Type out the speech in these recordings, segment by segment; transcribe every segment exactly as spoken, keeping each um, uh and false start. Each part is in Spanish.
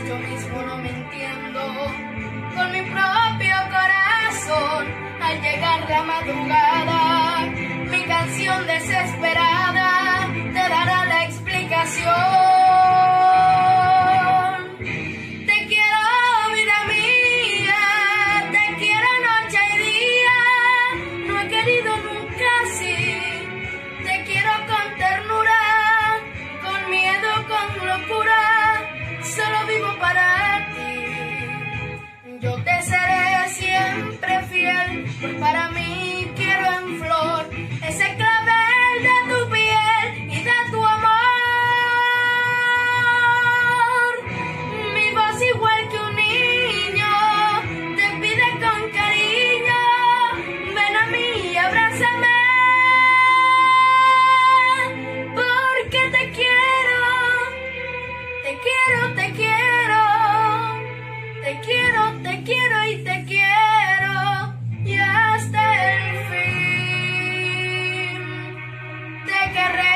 yo mismo no me entiendo con mi propio corazón. Al llegar la madrugada, mi canción desesperada te dará la explicación. Te quiero, vida mía, te quiero noche y día. No he querido nunca así, te quiero con ternura, con miedo, con locura, solo vivo para ti. Yo te seré siempre fiel, pues para mí quiero en flor ese clavel de tu piel y de tu amor. Mi voz igual que un niño te pide con cariño, ven a mí y abrázame, porque te quiero, te quiero, te quiero, te quiero, te quiero y te quiero, y hasta el fin te querré.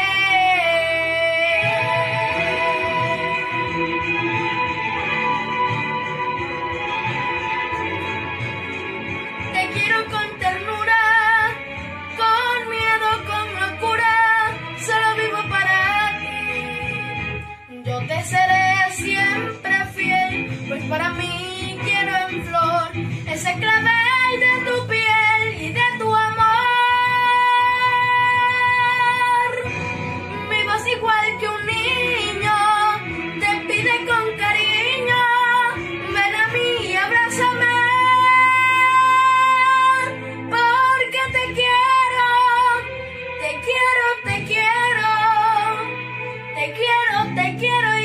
Te quiero con ternura, con miedo, con locura, solo vivo para ti. Yo te seré siempre fiel, pues para mí quiero en flor ese clavel de tu piel y de tu amor. Mi voz igual que un niño te pide con cariño, ven a mí y abrázame, porque te quiero, te quiero, te quiero, te quiero, te quiero.